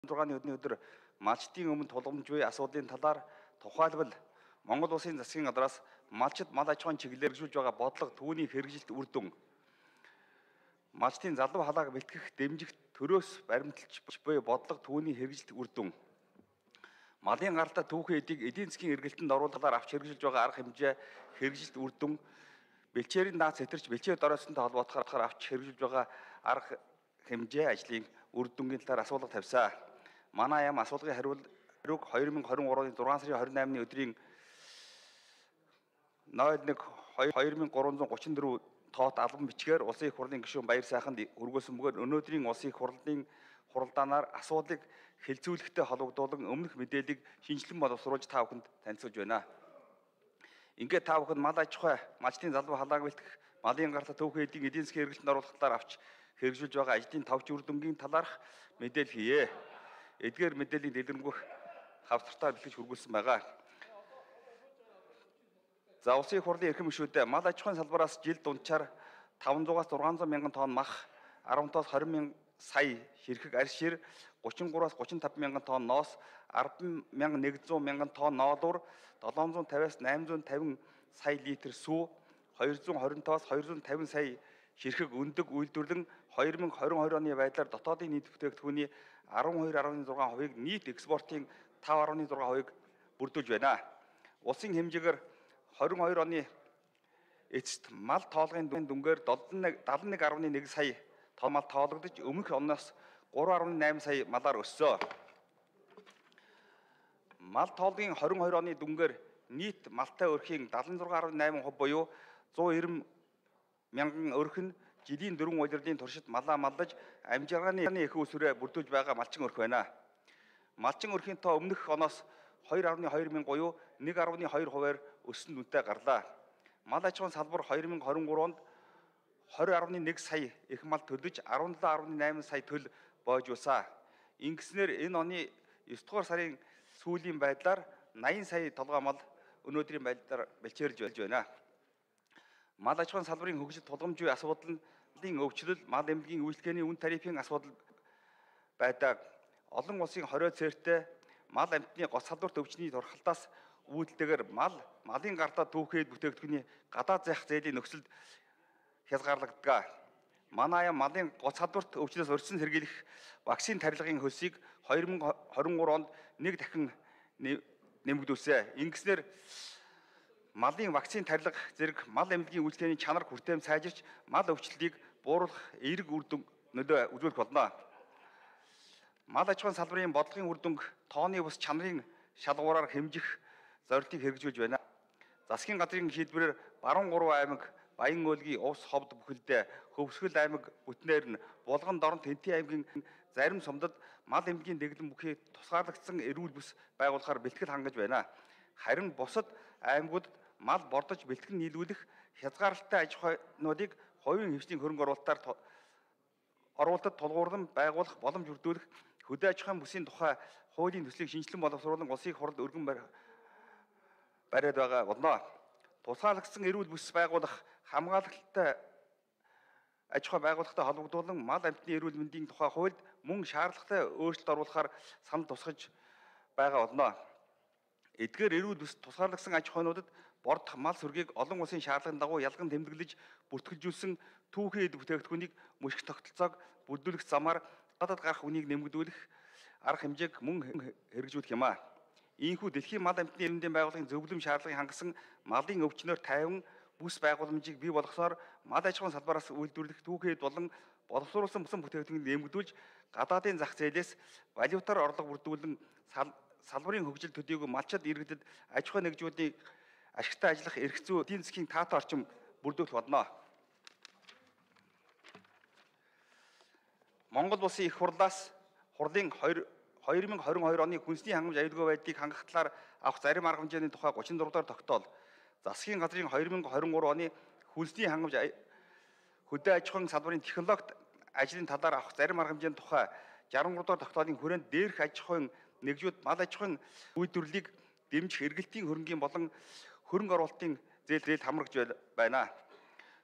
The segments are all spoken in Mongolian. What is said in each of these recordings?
6-ны өдөр малчдын өмнө тулгамж буй асуудлын талаар тухайлбал Монгол Улсын засгийн газраас малчид мал аж ахуйн чиглэлээр хэрэгжүүлж байгаа бодлого түүний хэрэгжилт үр дүн малчдын залуу халааг бэлтгэх дэмжих төрөөс баримталж буй бодлого түүний хэрэгжилт үр дүн малын гаралтай түүхэн эдийг эдийн засгийн эргэлтэнд оруулахаар авч хэрэгжилж байгаа арга хэмжээ хэрэгжилт үр дүн бэлчээрийн наац сэтэрч бэлчээр дороосонтой холбоотохоор авч хэрэгжилж байгаа арга хэмжээ ажлын үр дүнгийн талаар асуулга тавьсан. Манай ям асуулгын хариуг 2023 оны 6 сарын 28-ны өдрийн 01-2334 тоот албан бичгээр Улсын их хурлын гишүүн Баяр сайханд өргөөсөн бөгөөд өнөөдрийн Улсын их хурлын хуралдаанаар асуудлыг хэлцүүлэхтэй холбогдуулан өмнөх мэдээллийг шинжилэн боловсруулж та бүхэнд танилцуулж байна. Ингээд та бүхэн мал аж ахуй, малчдын залуу халааг бэлтгэх, малын гаралтай түүхэн эдийн засгийн эргэлтэнд оруулах талаар авч хэрэгжүүлж байгаа ажлын товч үр дүнгийн талаарх мэдээлэл хийе. Эдгээр мэдээллийн дэлгэрэнгүй хавцартаар бэлтгэж хүргүүлсэн байгаа. За Улсын их хурлын эрхэм гишүүдээ мал аж ахуйн салбараас жил дунджаар 500-аас 600 мянган тонн мах, 15-аас 20 сая ширхэг арьс шир, 33-аас 35 мянган тонн ноос, 10,100 мянган тонн ноолуур, 750-аас 850 сая литр сүү, 225-аас 250 сая ширхэг өндөг үйлдвэрлэн 2022 оны байдлаар дотоодын нийт бүтээгдэхүүний 12.6%-ийг нийт экспортын 5.6%-ийг бүрдүүлж байна. Улсын хэмжээгээр 22 оны эцэст мал тоолгын дүнгээр 71.1 сая тонн мал тоологдож өмнөх оноос 3.8 сая малаар өссөн. Мал тоолгын 22 оны дүнгээр нийт малтай өрхийн 76.8% буюу 190 мянган өрх нь жилийн 4 улирлын туршид малаа маллаж амжиргааны их усүрээ бүрдүүлж байгаа малчин өрх байна. Малчин өрхийн тоо өмнөх оноос 2.2 мянга буюу 1.2%-аар өссөн үнэтэй гарлаа. Мал аж ахуйн салбар 2023 онд 20.1 сая их мал төлөж 17.8 сая төл боожуулсан. Ингэснээр энэ оны 9 дугаар сарын сүүлийн байдлаар 80 сая толгой мал өнөөдрийн байдлаар бэлчээрж болж байна. Мал аж ахуйн салбарын хөгжил тулгамж буй асуудал нь өвчлөл, мал эмнэлгийн үйлчлэгээний үн тарифын асуудал байдаг. Олон улсын хорио цээртэй мал амтны гоц салбарт өвчний турхалтаас үүдэлтэйгээр малын гаралтай түүхэд бүтээгдэхүүний гадаад зах зээлийн нөхцөлд хязгаарлагддаг. Манай аян малын гоц салбарт өвчнөөс өрсөн сэргийлэх вакцины тарилгын хөлсийг 2023 онд нэг дахин нэмэгдүүлсэн. Ингэснээр малын вакцины тарилга зэрэг мал эмнэлгийн үйлчлэгээний чанар хүртэем сайжирч мал өвчлөлийг бууруулах эерэг үр дүн нөлөө үзүүлэх болно. Мал аж ахуйн салбарын бодлогын үр дүнг тооны бус чанарын шалгуураар хэмжих зорилтыг хэрэгжүүлж байна. Засгийн газрын шийдвэрээр Баруун 3 аймаг, Баян өлгийн Увс ховд бүхэлдээ, Хөвсгөл аймаг бүтнээр нь Булган Дорн Тэнтийн аймгийн зарим сумдад мал эмнэлгийн дэглэм бүхий тусгаарлагдсан эрүүл бүс байгуулахаар бэлтгэл хангаж байна. Харин бусад аймагуудад мал бордож бэлтгэн нийлүүлэх хязгаарлалтай аж ахуйнуудыг хувийн хвшлийн хөрөнгө оруулалтад тулгуурлан байгуулах боломж бүрдүүлэх хөдөө аж ахуйн бүсийн тухай хуулийн төслийг шинжилэн боловсруулан Улсын хуралд өргөн бариад байгаа болно. Тусгаарлагдсан эрүүл бүс байгуулах хамгаалалттай аж ахуй байгууллагатай холбогдуулан мал амтны эрүүл мэндийн тухай хуульд мөн шаардлагатай өөрчлөлт оруулахаар санал тусгаж байгаа болно. Эдгээр эрүүл бүс тусгаарлагсан аж ахуйнуудад бордох мал сүргийг олон улсын шаардлагын дагуу ялган тэмдэглэж бүртгэлжүүлсэн түүхэн эд бүтээгдэхүүнийг мөшгөх тогтолцоог бүрдүүлэх замаар гадаад гарах үнийг нэмэгдүүлэх арга хэмжээг мөн хэрэгжүүлэх юм а. Ийхүү дэлхийн мал амтны эрүүл мэндийн байгууллагын зөвлөм шаардлагыг хангасан малын өвчнөөр тайван бүс байгууламжийг бий болгосоор мал аж ахуйн салбараас үйлдвэрлэх түүхэн эд болон боловсруулсан бүсэн бүтээгдэхүүнийг нэмэгдүүлж гадаадын зах зээлээс валютаар орлого бүрдүүлэн салбарын хөгжил төдийгүй малчид иргэдэд аж ахуй нэгжүүдийн ашигтай ажиллах эрх зүй эдийн засгийн таатай орчин бүрдүүлэх болно. Монгол Улсын их хурлаас хурлын 2022 оны хүнсний хангамж аюулгүй байдлыг хангах талаар авах зарим арга хэмжээний тухай 36 дахь тогтоол. Засгийн газрын 2023 оны хүнсний хангамж хөдөө аж ахуйн салбарын технологи ажлын талаар авах зарим арга хэмжээний тухай 63 дахь тогтоолын хүрээнд дээрх аж ахуйн нэгжүүд мал аж ахуйн үйлдвэрлэлийг дэмжих эргэлтийн хөрөнгийн болон хөрөнгө оруулалтын зээл хамрагч байна.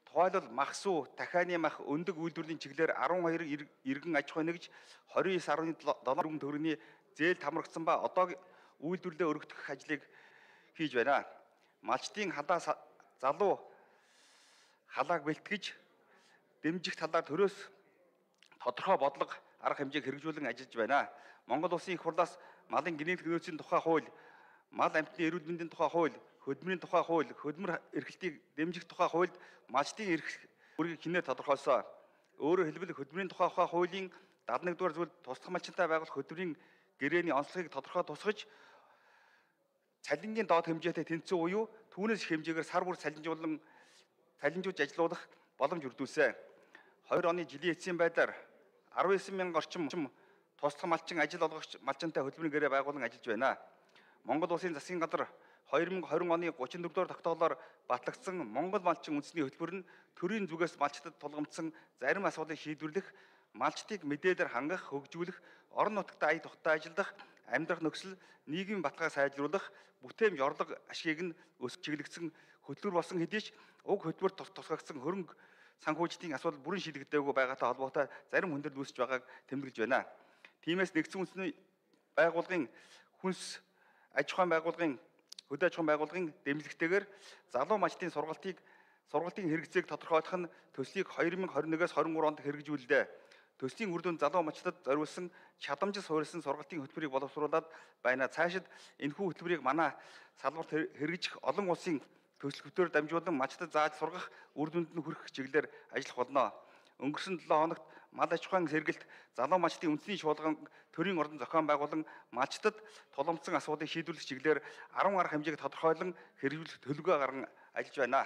тухайлбал мах сүү, дахианы мах өндөг үйлдвэрлэлийн чиглэлээр 12 иргэн аж ахуй нэгж 29.7 төгрөгийн зээл хамрагдсан ба одоо үйлдвэрлэлээ өргөдөх ажлыг хийж байна. Малчдын залуу халааг бэлтгэж дэмжих талаар төрөөс тодорхой бодлого арга хэмжээг хэрэгжүүлэн ажиллаж байна. Монгол Улсын их хурлаас малын генетик нөөцийн тухай хууль, мал амьтны эрүүл мэндийн тухай хууль, хөдөлмөрийн тухай хууль, хөдөлмөр эрхлэлтийг дэмжих тухай хуульд малчдын эрх бүрийг хинээр тодорхойлсон. Өөрөөр хэлбэл хөдөлмөрийн тухай хуулийн 71-р зүйл тусдах малчинтай байгуулах хөдөлмөрийн гэрээний онцлогийг тодорхой тусгаж цалингийн доод хэмжээтэй тэнцүү буюу түүнээс их хэмжээгээр сар бүр цалинжуулж ажилуулах боломж бүрдүүлсэн. 2 оны жилийн эцсийн байдлаар 19,000 орчим тусдах малчин ажил олгогч малчинтай хөдөлмөрийн гэрээ байгуулан ажиллаж байна. Монгол Улсын засгийн газар 2020 оны 34-р тогтоолоор батлагдсан Монгол малчин үндэсний хөтөлбөр нь төрийн зүгээс малчдад тулгамдсан зарим асуудлыг шийдвэрлэх, малчдыг мэдээлэлээр хангах, хөгжүүлэх, орон нутагт ая тухтай ажиллах, амьдрах нөхцөл, нийгмийн баталгааг сайжруулах, бүтээмж орлого ашгийг нь өсгөх чиглэгдсэн хөтөлбөр болсон хэдий ч уг хөтөлбөрт тусгагдсан хөрөнгө санхүүжилтийн асуудал бүрэн шийдэгдээгүй байгаатай холбоотой зарим хүндрэл үүсэж байгааг тэмдэглэж байна. Тиймээс нэгдсэн үндэсний байгууллагын хүнс аж ахуйн байгууллагын хөдөө аж ахуйн байгууллагын дэмжлэгтэйгээр залуу малчдын сургалтын хэрэгцээг тодорхойлох нь төслийг 2021-с 23 онд хэрэгжүүллээ. Төслийн үр дүн залуу малчдад зориулсан чадамжид суурилсан сургалтын хөтөлбөрийг боловсруулад байна. Цаашид энэхүү хөтөлбөрийг манай салбарт хэрэгжих олон улсын төсөл хөтөлбөрөөр дамжуулан малчдад зааж сургах үр дүнд нь хүрэх чиглэлээр ажиллах болно. Өнгөрсөн 7 хоногт мал аж ахуйн сэргэлт залуу малчдын үндэсний чуулган төрийн ордон зохион байгуулан малчдад тулгамдсан асуудлыг шийдвэрлэх чиглэлээр 10 арга хэмжээг тодорхойлон хэрэгжүүлэх төлөвлөгөө гарган ажиллаж байна.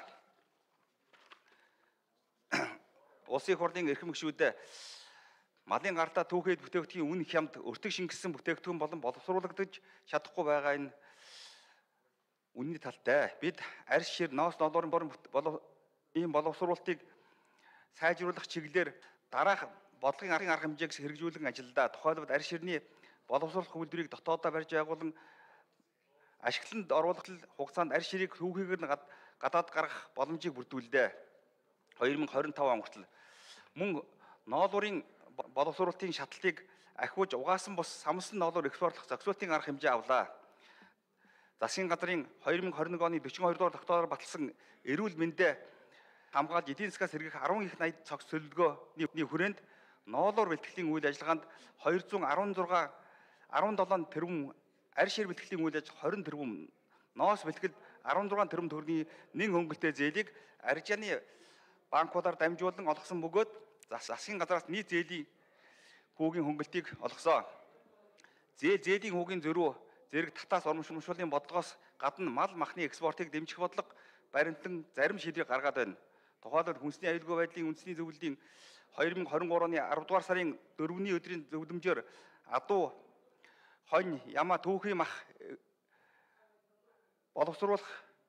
Улсын их хурлын эрхэм гишүүд малын гартаа түүхэд бүтээгдэхүүн үн хямд өртөг шингэсэн бүтээгдэхүүн болон боловсруулагдаж чадахгүй байгаа энэ үнний талтай бид арьс шир ноос ноолуурын ийм боловсруулалтыг сайжруулах чиглэлээр дараах бодлогын арга хэмжээг хэрэгжүүлэн ажилладаг. Тухайлбал арьс ширний боловсруулах үйлдвэрийг дотоодоо барьж байгуулан ашиглалтанд оруулах хугацаанд арьс ширийг түүхийгээр нь гадаад гаргах боломжийг бүрдүүлдэг. 2025 он хүртэл мөн ноолуурын боловсруулалтын шатлалыг ахиуж угаасан бус самсан ноолуур экспортлох зохицуултын арга хэмжээ авлаа. Засгийн газрын 2021 оны 42 дугаар тогтоолоор баталсан эрүүл мэндэ хамгаалж эдийн засгаас сэргийх 10 их 80 цогц төлөвлөгөөний хүрээнд ноолуур бэлтгэлийн үйл ажиллагаанд 217 тэрбум, арьс шир бэлтгэлийн үйл ажиллагаа 20 тэрбум, ноос бэлтгэл 16 тэрбум төгрөгийн нэн хөнгөлтэй зээлийг арьжааны банкудаар дамжуулан олгосон бөгөөд засгийн газраас нийт зээлийн хүүгийн хөнгөлтийг олгосон. Зээлийн хүүгийн зөрүү зэрэг татаас урамшууллын бодлогоос гадна мал махны экспортыг дэмжих бодлого баримтлан зарим шийдвэр гаргаад байна. Тухайлбал хүнсний аюулгүй байдлын үндэсний зөвлөлийн 2023 оны 10 дугаар сарын 4-ний өдрийн зөвлөмжөөр адуу, хонь, ямаа түүхийн мах боловсруулах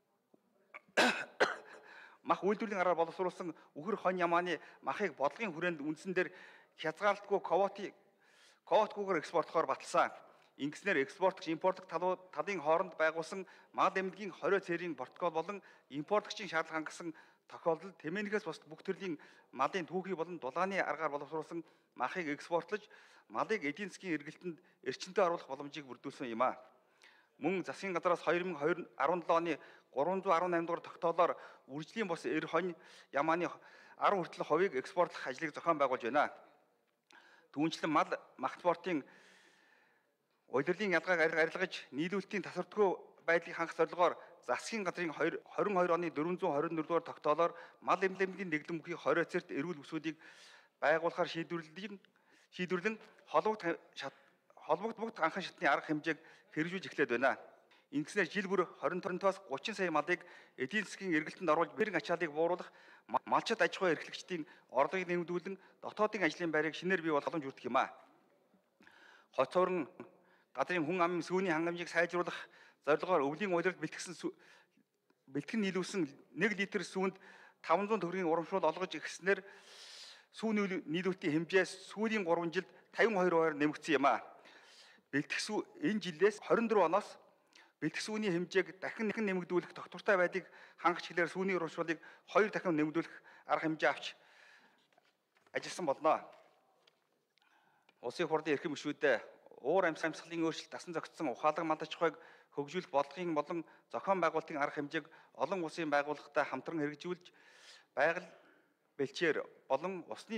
мах үйлдвэрлэлийн аргаар боловсруулсан үхэр хонь ямааны махыг бодлогын хүрээнд үндсэн дээр хязгаарлалтгүй квотгүйгээр экспортлохоор баталсан. Ингэснээр экспортч, импортч талын хооронд байгуулсан мал эмнэлгийн 20 цэрийн протокол болон импортчийн шаардлага хангасан тохиолдолд тэмээнээс бус бүх төрлийн малын түүхий болон дулааны аргаар боловсруулсан махыг экспортлож, малыг эдийн засгийн эргэлтэнд эрчимтэй оруулах боломжийг бүрдүүлсэн юм а. Мөн засгийн газраас 2017 оны 318 дугаар тогтоолоор үржлийн бус эр хонь ямааны 10 хүртэл хувийг экспортлох ажлыг зохион байгуулж байна. Түүнчлэн мал махтспортын удирдлын ялгааг арилгаж нийлүүлэлтийн тасардаггүй байдлыг хангах зорилгоор засгийн газрын 22 оны 424 дугаар тогтоолоор мал эмнэлгийн дэглэм бүхий 20 цэрт эрүүл бүсүүдийг байгуулахаар шийдвэрлэн холбогд анхан шатны арга хэмжээг хэрэгжүүлж эхлээд байна. Ингэснээр жил бүр 20-20-аас 30 сая малыг эдийн засгийн эргэлтэнд оруулж бэрэн ачааллыг бууруулах, малчид аж ахуй эрхлэгчдийн орлогыг нэмэгдүүлэн дотоодын ажлын байрыг шинээр бий болгох боломж бүрдэх юм а. Хоцорн газрын хүн амын сүүний хангамжийг сайжруулах зорилгоор өвлийн удирд бэлтгэн нийлүүлсэн 1 литр сүүнд 500 төгрөгийн урамшуул олгож ихснээр сүүн нийлүүлэлтийн хэмжээ сүүлийн 3 жилд 52% нэмэгдсэн юм а. Бэлтгэх сүү энэ жилээс 24 оноос бэлтгэх сүүний хэмжээг дахин нэмэгдүүлэх тогтвортой байдлыг хангах чиглэлээр сүүний урамшууллыг 2 дахин нэмэгдүүлэх арга хэмжээ авч ажилласан болно. Улсын хурлын эрхэм гишүүдээ уур амьсгалын өөрчлөлт дасан зохицсон ухаалаг малдаж ухааг хөгжүүлэх бодлогын болон зохион байгуулалтын арга хэмжээг олон улсын байгууллагатай хамтран хэрэгжүүлж байгаль бэлчээр болон усны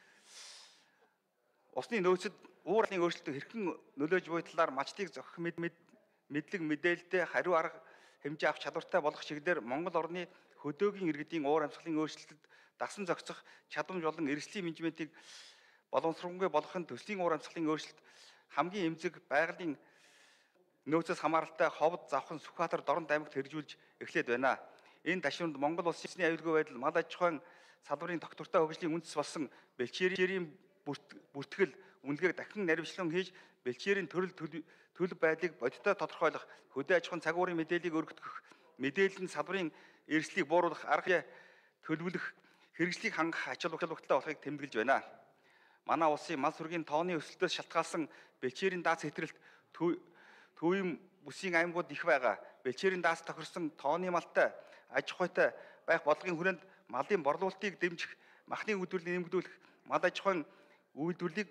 нөөцөд уур амьсгалын өөрчлөлтөд хэрхэн нөлөөж буй талаар мачтыг зохих мэдлэг мэдээлэлтэй хариу арга хэмжээ авах чадвартай болох чиглэлээр Монгол орны хөдөөгийн иргэдийн уур амьсгалын өөрчлөлтөд дасан зохицох чадамж болон эрсдлийн менежментийг боломжсонгүй болгохын төслийн уур амьсгалын өөрчлөлт хамгийн эмзэг байгалийн нөөцөөс хамааралтай ховд завхан Сүхбаатар Дорнод аймагт хэрэгжүүлж эхлээд байна. Энэ ташуунд Монгол улсын аюулгүй байдал мал аж ахуйн салбарын тогтвортой хөгжлийн үндэс болсон бэлчээрийн бүртгэл үнэлгээг дахин наривчлан хийж бэлчээрийн төлөв байдлыг бодиттой тодорхойлох, хөдөө аж ахуйн цагуурын мэдээллийг өргөдгөх, мэдээлэл нь салбарын эрсдлийг бууруулах арга төлөвлөх, хэрэгслийг хангах ач холбогдолтой болохыг тэмдэглэж байна. Манай улсын мал сүргийн тооны өсөлтөөс шалтгаалсан бэлчээрийн дац хэтрэлт төвийн бүсийн аймагуд их байгаа. Бэлчээрийн дац тохирсон тооны малтай аж ахуйтай байх бодлогын хүрээнд малын борлуулалтыг дэмжих, махны үйлдвэрлэлийг нэмэгдүүлэх, мал аж ахуйн үйлдвэрлэлийг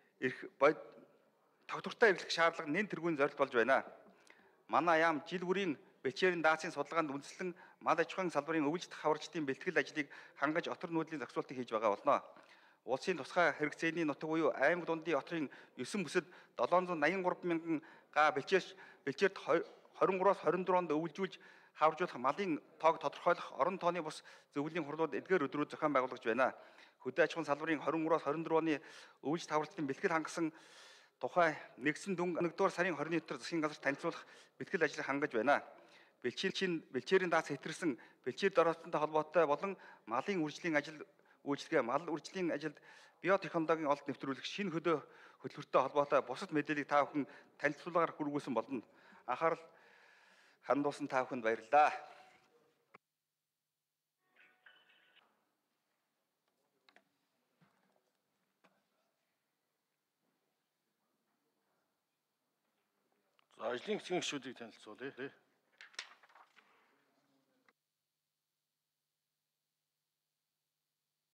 тогтвортой эрхлэх шаардлага нэн тэргүүн зорилт болж байна. Манай яам жил бүрийн бэлчээрийн даацын судалгаанд үндэслэн мал аж ахуйн салбарын өвлжт хаварчдын бэлтгэл ажлыг хангаж отор нүүдлийн зохицуултыг хийж байгаа болно. Улсын тусгай хэрэгцээний нутаг буюу аймаг дундын отрын 9 бүсэд 783 мянган га бэлчээрт 23-аас 24 онд өвлжүүлж хаваржуулах малын тоог тодорхойлох орон тооны бус зөвлөлийн хурлууд эдгээр өдрүүд зохион байгуулагдж байна. Хөдөө аж ахуйн салбарын 23-аас 24 оны өвлжт хаварчдын бэлтгэл хангасан тухай нэгдсэн дүнг 1-р сарын 21-нд засгийн газарт танилцуулах бэлтгэл ажлыг хангаж байна. Бэлчээрийн дац хэтэрсэн бэлчээр дороотонтой холбоотой болон малын үржлийн ажил үйлчлэгээ, мал үржлийн ажилд биотехнологийн олд нэвтрүүлэх шинэ хөтөлбөртэй холбоотой бусад мэдээллийг та бүхэн танилцуулгаар хүргүүлсэн болно. Анхаарал хандуулсан та бүхэнд баярлалаа. За ажлын хэсгийн гишүүдийг танилцуулъя.